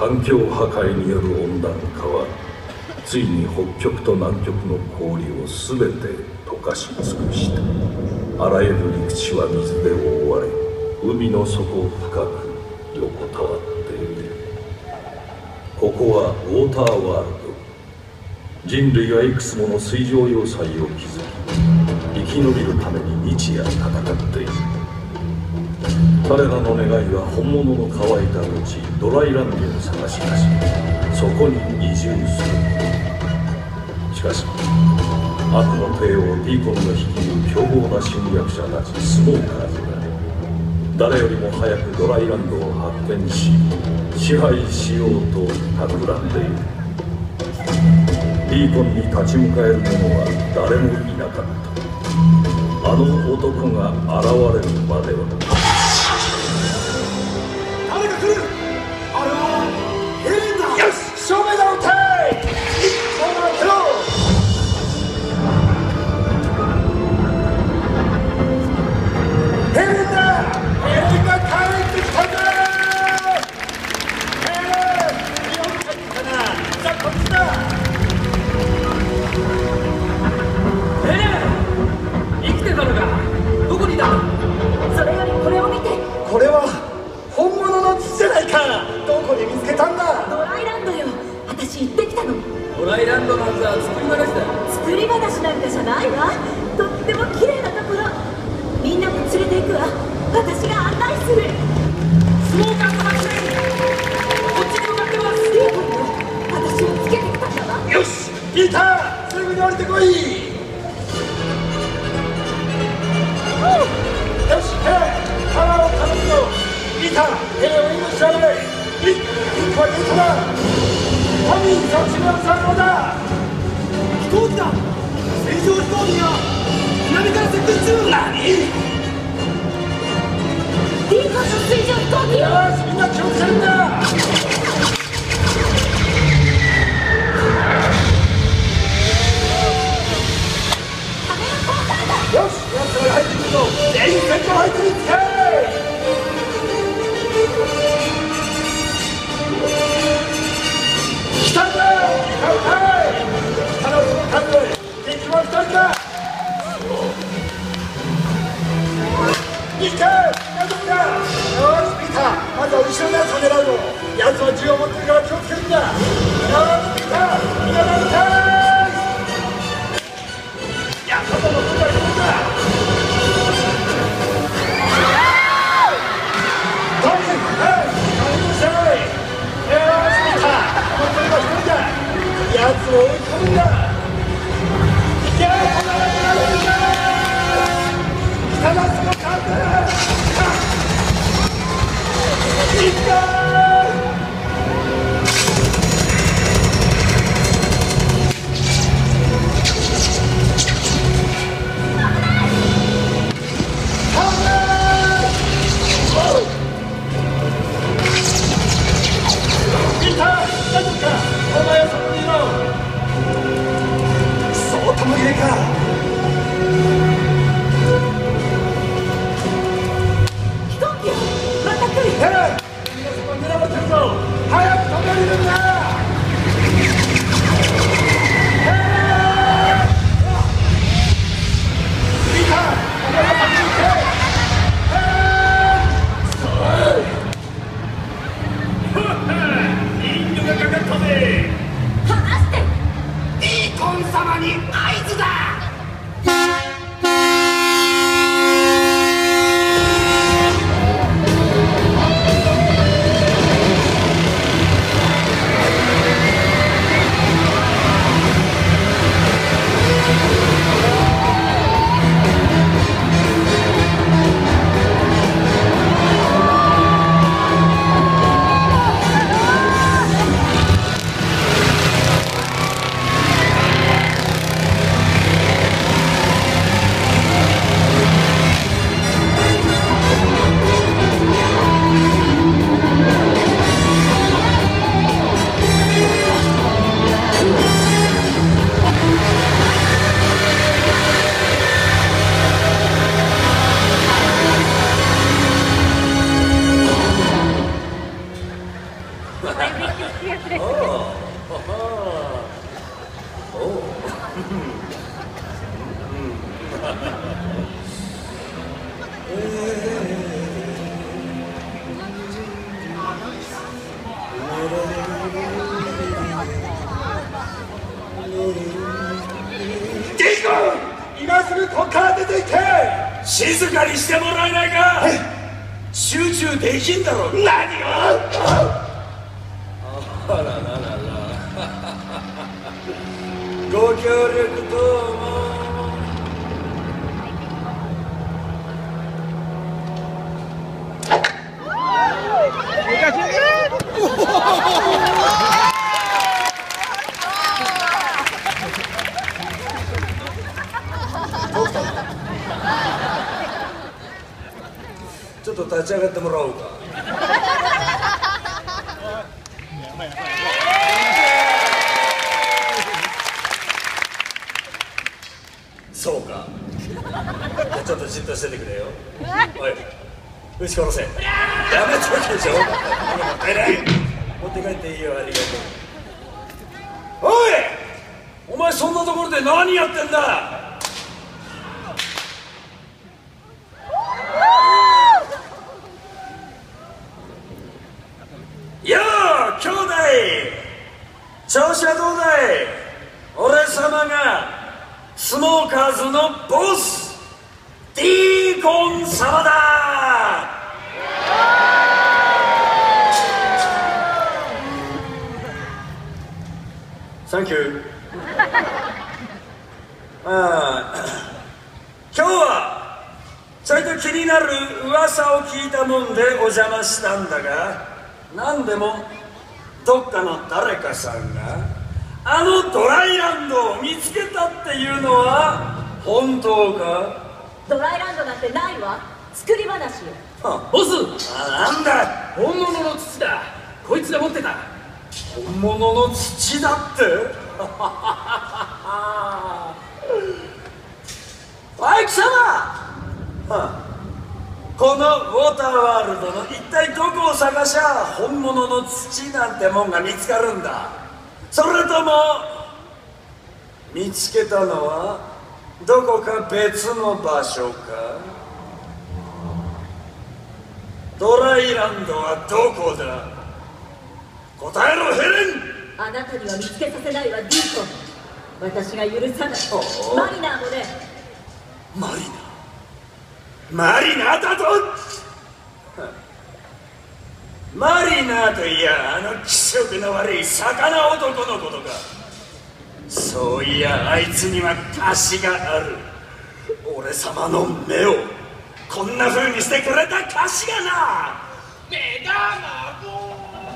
環境破壊による温暖化はついに北極と南極の氷を全て溶かし尽くした。あらゆる陸地は水で覆われ、海の底深く横たわっている。ここはウォーターワールド。人類がいくつもの水上要塞を築き、生き延びるために日夜戦っている。彼らの願いは本物の乾いた土地ドライランドを探し出し、そこに移住する。しかし悪の帝王ディーコンの率いる凶暴な侵略者たちスモーカーズが誰よりも早くドライランドを発見し、支配しようと企んでいる。ディーコンに立ち向かえる者は誰もいなかった。あの男が現れるまでは。 誰が来る。あれはヘレンだ。よし、正面だ。撃て。一本当てろ。ヘレンだ。ヘレンが帰ってきたんだ。ヘレン、日本帰ってきたな。さあこっちだ。 ヘレン、生きてたのか。どこにいた。 それよりこれを見て。 これは本物の土じゃないか。どこで見つけたんだ。 ドライランドよ。私行ってきたの。 ドライランドなんざ作り話だ。 作り話なんかじゃないわ。とっても綺麗なところ。みんなも連れて行くわ。私が案内する。 スモーカーの発見。こっちに向かってます。 ディーコンよ。私をつけてきたんだわ。 よし、ピーター、すぐに降りてこい。よし、ヘレン、パワーを頼むよ。ピーター、ヘレンを今しやがれ。リックはゲートだ。トミー、そっちの参考だ。 飛行機だ。水上飛行機が南から接近中。何。 ディーコンの水上飛行機よ。 よし、みんな気をつけるんだ。よし、奴らが入ってくるぞ。全員先頭入っていって。来たんだ。行かない。ただその数で敵は2人だ。行け。大丈夫だ。よし、ピーター、まずは後ろのやつを狙うぞ。奴は銃を持ってるから気をつけるんだ。よし、ピーター、みんな投げたい。やったぞ、残りは1人だ。トミー、はい、何もしない。よし、ピーター、残りは1人だ。奴を追い込むんだ。いけ、こんなやつらがいるんだ。来たな、そのカープ。いったー。ピーター、大丈夫か。お前はそこにいろ。 今すぐここから出ていけ。 静かにしてもらえないか。集中できんだろ。 何を。 あららららご協力どうも。ちょっと立ち上がってもらおうか。そうか。じゃあちょっとじっとしててくれよ。おい、撃ち殺せ。やめとけでしょ。持って帰っていいよ。ありがとう。おい、お前そんなところで何やってんだ。よう兄弟、調子はどうだい。俺様がスモーカーズのボスディーコン様だ。サンキュー。今日はちょいと気になる噂を聞いたもんでお邪魔したんだが、何でもどっかの誰かさんがあのドライランドを見つけたっていうのは本当か。 ドライランドなんてないわ。作り話よ。 ボス、 なんだ。 本物の土だ。こいつが持ってた。 本物の土だっておい貴様、このウォーターワールドの一体どこを探しゃ本物の土なんてもんが見つかるんだ。それとも見つけたのはどこか別の場所か。ドライランドはどこだ。答えろヘレン。 あなたには見つけさせないわディーコン。私が許さない。マリナーもね。 マリナーだと。マリナーといやあの気色の悪い魚男のことか。そういやあいつには貸しがある。俺様の目をこんな風にしてくれた貸しがな。目玉も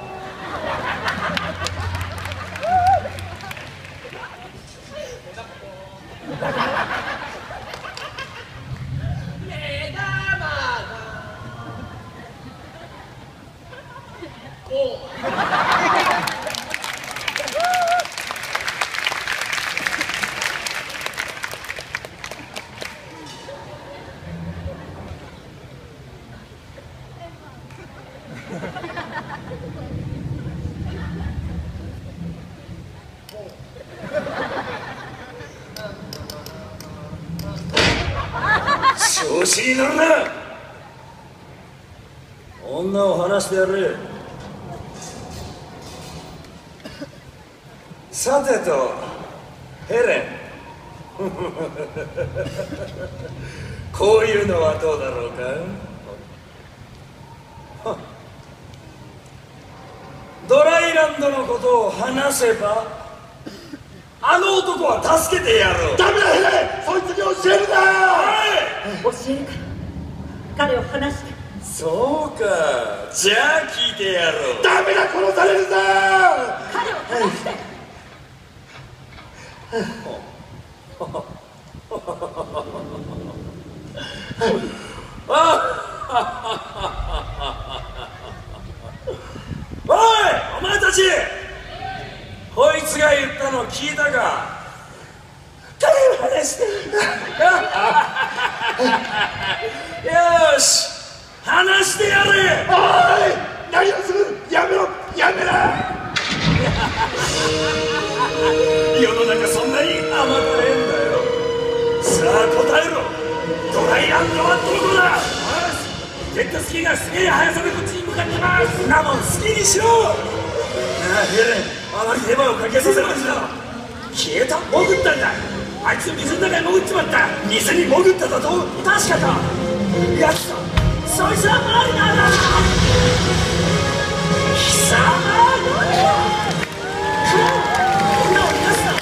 調子に乗るな。女を離してやれ。さてとヘレンこういうのはどうだろうか。ドライランドのことを話せばあの男は助けてやろう。 ダメだヘレン、そいつに教えるな。 教えるから彼を離して。 そうか、じゃあ聞いてやろう。 ダメだ、殺されるぞ。 彼を離して。 おい、お前たち、こいつが言ったの聞いたか。彼を離してよし、離してやれ。 おい、何をする。やめろ、やめろ。 世の中そんなに甘くねえんだよ。ささあ答えろ。ドライランドはどこだ。ジェットスキーがすげえ速さでこっちに向かってます。なもん好きにしろ。なあヘレン、あまり手間をかけさせました。消えた。潜ったんだ。あいつ水の中に潜っちまった。水に潜っただと。確かだ。やつだ。そいつはマリナーだ。貴様女を逃がすな。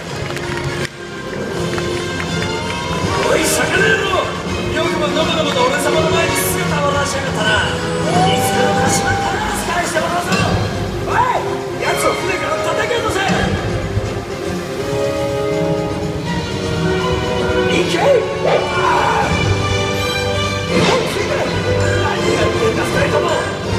おい魚野郎、よくものぼのぼと俺様の前に姿を出しやがったな。いつかの鹿島必ず返してもらうぞ。おい、奴を船から叩けようとせ。行け。何やってんだ2人とも。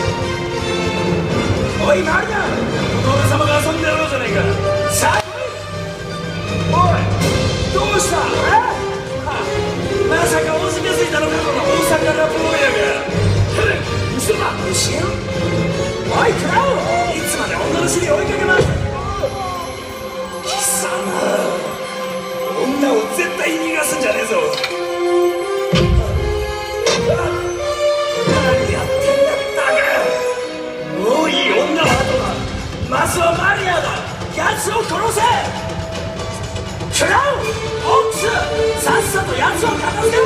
おいマリナ、俺様が遊んでやろうじゃねえか。さあおい、どうした。まさかおじけづいたのか、この大魚坊やが。ヘレン、後ろだ。後ろ。おいクラウ、いつまで女の尻追いかけます。貴様、女を絶対逃がすんじゃねえぞ。何やってんだバカ。もういい、女は後だ。まずはマリアだ。奴を殺せ。クラウ、オックス、さっさと奴を片付けろ。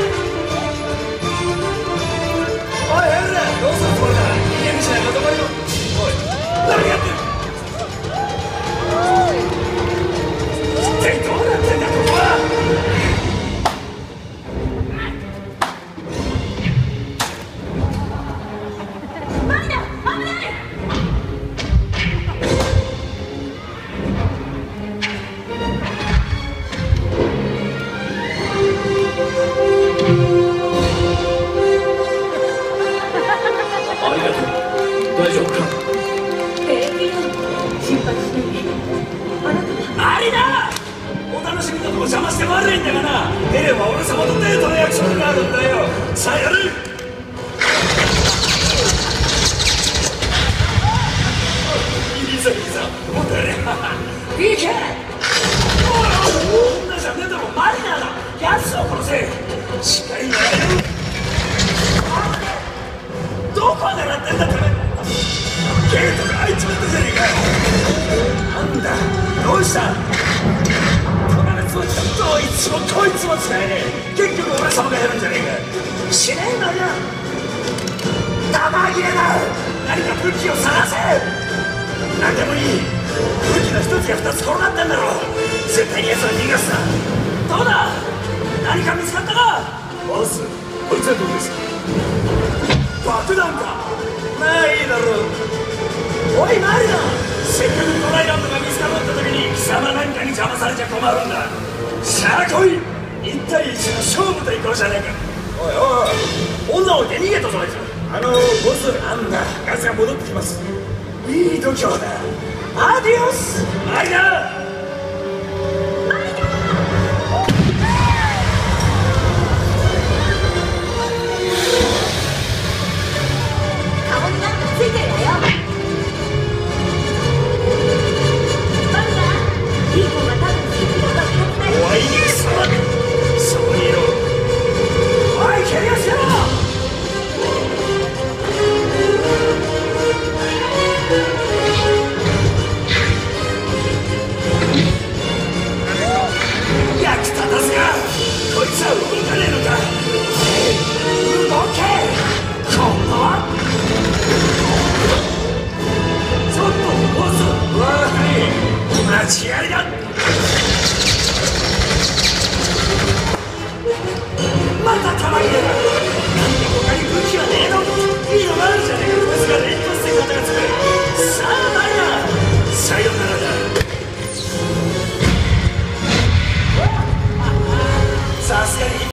おいヘルレ、どうするつもりだ。逃げ道なんかどこにも。おい、何やってる。一体どうなってんだここは。 マリナ、危ない。 ありがとう。大丈夫か。 平気よ、心配しないで。あなたはマリナ、お楽しみのとこ邪魔して悪いんだがな。ヘレンは俺様とデートの約束があるんだよ。さあやる。いいぞいいぞ、もっとやれ。いけ。女じゃねえだろ、マリナだ。奴を殺せ。しっかり狙える。どこ狙ってんだてめえ。ゲートが開いちまったじゃねえか。なんだどうした。隣のつもりだ。どいつもこいつも使えねえ。結局俺様がやるんじゃねえか。死ねえのよ。弾切れだ。何か武器を探せ。何でもいい。武器の一つや二つ転がってんだろ。絶対に奴は逃がすな。どうだ、何か見つかったか。ボス、こいつはどうですか。爆弾か。まあいいだろう。おいマリナ、せっかくドライランドが見つかった時に貴様なんかに邪魔されちゃ困るんだ。さあ来い。1対1の勝負といこうじゃねえか。おいおい、女を置いて逃げたぞあいつ。ボス、なんだ、奴が戻ってきます。いい度胸だ。アディオスマリナ。